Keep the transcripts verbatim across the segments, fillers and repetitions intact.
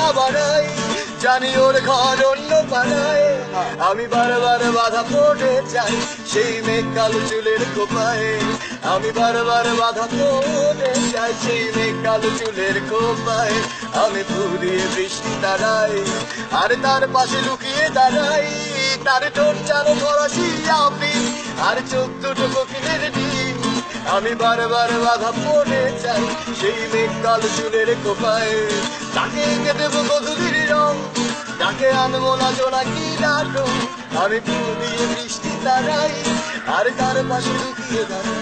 না বাড়াই, জানি ওর ঘর অন্য পাড়ায়। আমি বারবার বাধা পড়ে যাই সেই মেঘ কালো চুলের খোপায়, আমি বারবার বাধা পড়ে যাই সেই মেঘ কালো চুলের খোপায়। আমি ফুল দিয়ে বৃষ্টি তারাই আর তার পাশে লুকিয়ে দাঁড়াই, তার ঠোঁট যেন ফরাসি আপি আর চোখ দুটো কোকিলের ডিম। আমি বারবার বাধা পড়ে যাই সেই মেঘ কালো চুলের খোপায়, তাকে এঁকে দেবো গধূলির রং, তাকে আনবো না জোনাকি নাটক। আমি ফুল দিয়ে বৃষ্টি তারাই আর তার পাশে লুকিয়ে দাঁড়াই।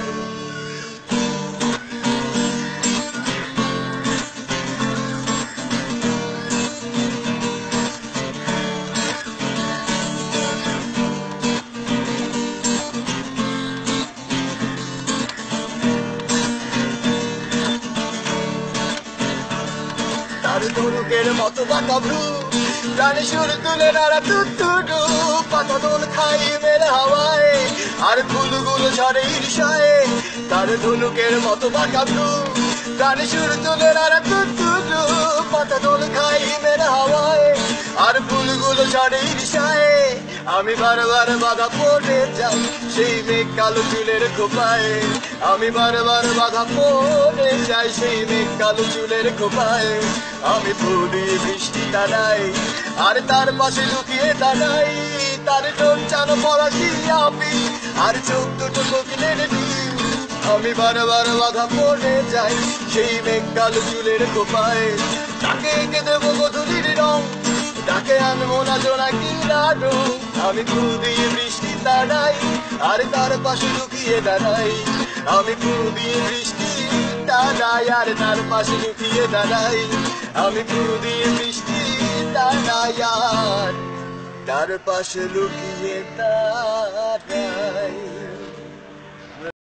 তার ধনুকের মতো বাঁকা ভ্রু, প্রাণী সুর তুলে নাড়া টুটুটু, পাতা দোল খাই মেরে হাওয়ায় আর ফুলগুলো ঝরে ঈর্ষায়। তার ধনুকের মতো বাঁকা ভ্রু, প্রাণী সুর তুলে নাড়া টুটুটু, পাতা দোল খাই মেরে হাওয়ায় আর ফুলগুলো ঝরে ঈর্ষায়। আমি বারবার বাধা পড়ে যাই সেই মেঘ কালো চুলের খোপায়, আমি বারবার বাধা পড়ে যাই সেই মেঘ কালো চুলের খোপায়। আমি ফুল দিয়ে বৃষ্টি দাঁড়াই আর তার পাশে লুকিয়ে দাঁড়াই, তার ঠোঁট যেন ফরাসি আপি আর চোখ দুটো কোকিলের ডিম। আমি বারবার বাধা পড়ে যাই সেই মেঘ কালো চুলের খোপায়, তাকে এঁকে দেবো গধূলির রং, তাকে আনবো না জোনাকি নাটক। আমি ফুল দিয়ে বৃষ্টি তাড়াই আর তার পাশে লুকিয়ে দাঁড়াই, আমি ফুল দিয়ে বৃষ্টি তাড়াই আর তার পাশে লুকিয়ে দাঁড়াই। আমি ফুল দিয়ে বৃষ্টি তাড়াই আর তার পাশে লুকিয়ে দাঁড়াই।